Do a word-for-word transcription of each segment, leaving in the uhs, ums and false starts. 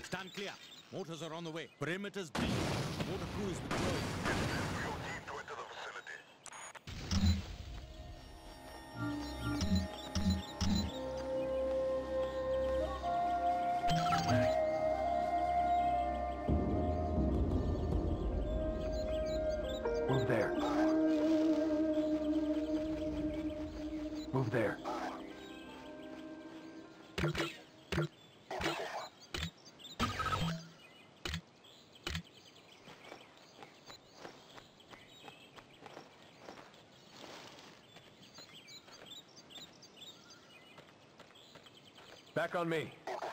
Stand clear. Mortars are on the way. Perimeter's breached. Mortar crew is withdrawing. Move there. Move there. Back on me.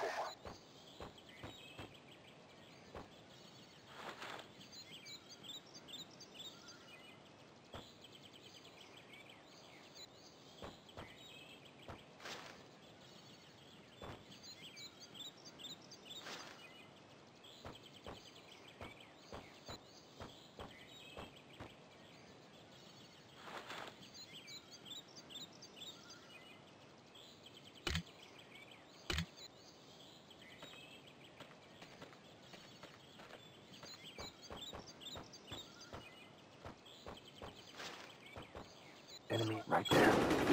Enemy right there.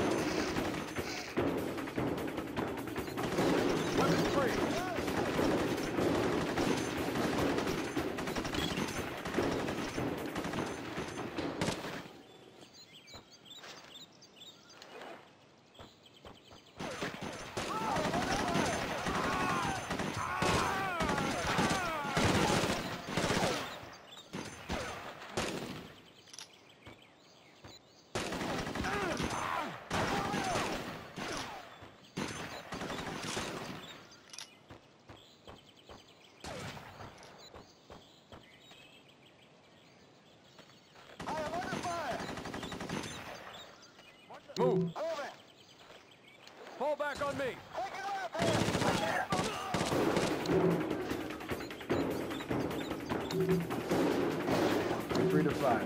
Weapons free! Move! Move it! Fall back on me! Three to five.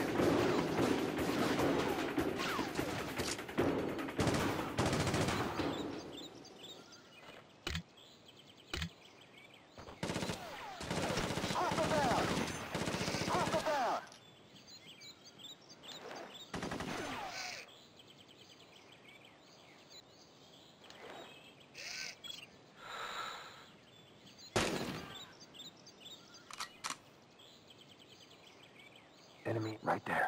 Hostile down! Hostile down! Enemy right there.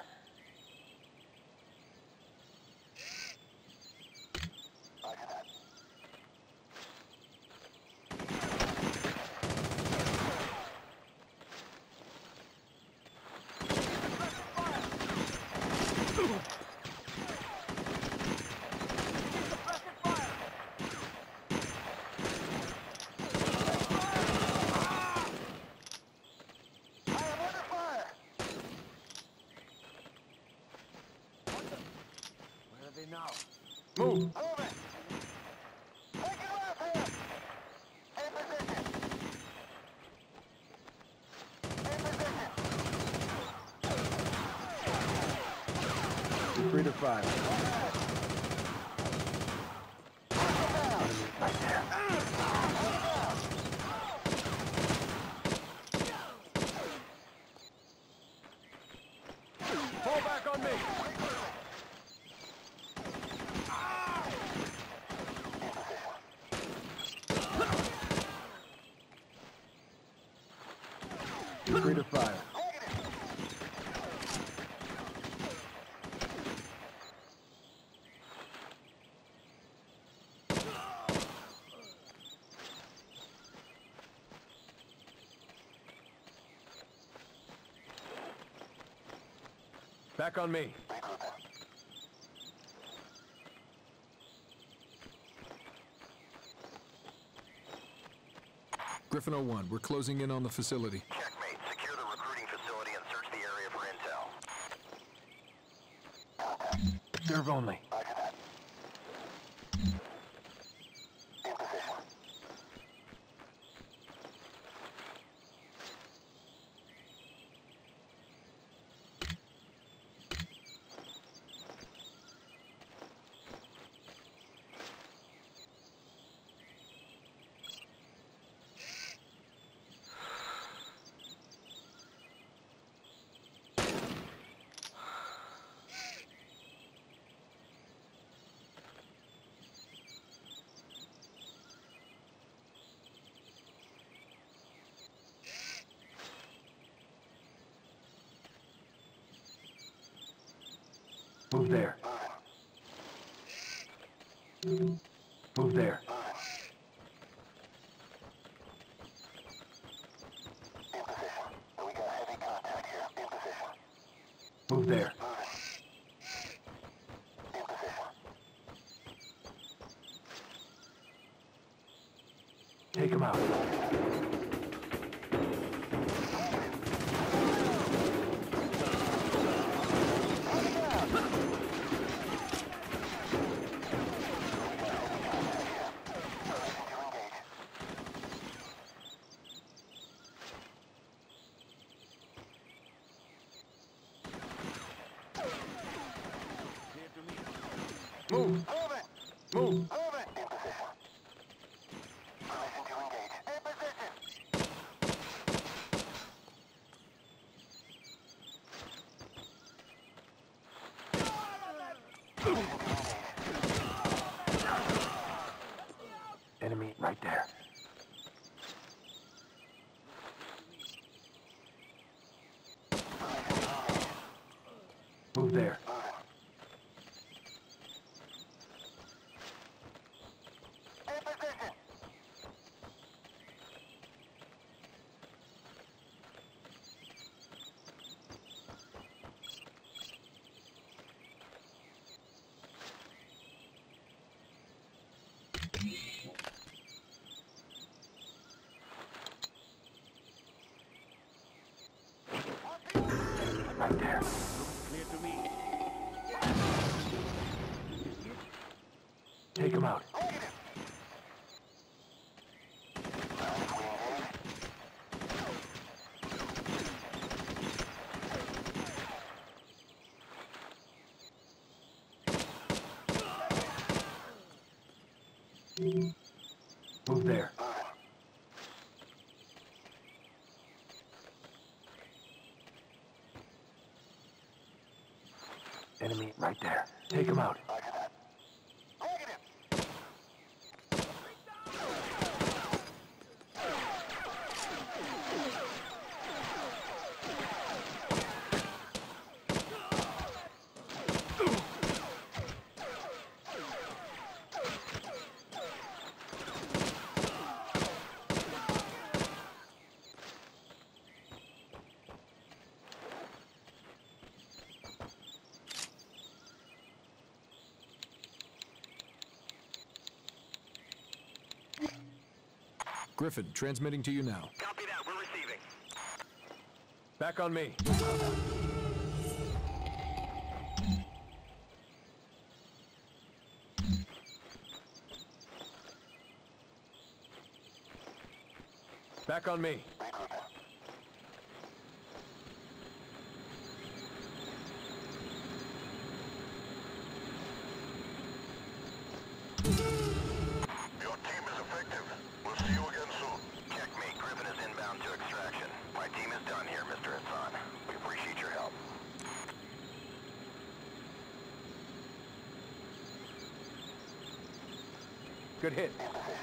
Now. Move! Move it! Take it left here! In position! In position! Three to five. Right there. Fall back on me! Three to five. Back on me. Griffin oh one, we're closing in on the facility. Checkmate. Secure the recruiting facility and search the area for intel. Serve only. Move there. Move there. Move there. Take him out. Move. Move it! Move. Move it! In position. Permission to engage. In position! Enemy right there. Move there. In position! Right there. Clear to me. Take him out. Move there. Enemy right there. Take him out. Negative! Griffin, transmitting to you now. Copy that, we're receiving. Back on me. Back on me. Your team is effective. We'll see you again soon. Checkmate. Griffin is inbound to extraction. My team is done here, Mister Hassan. We appreciate your help. Good hit.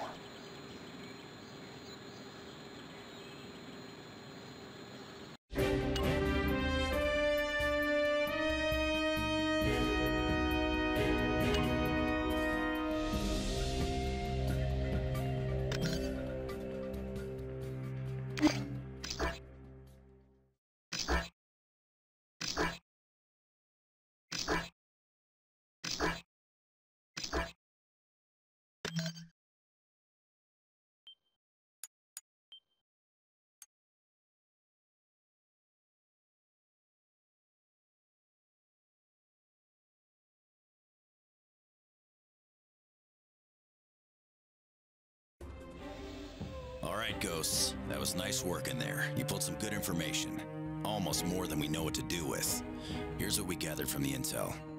All right, Ghosts. That was nice work in there. You pulled some good information. Almost more than we know what to do with. Here's what we gathered from the intel.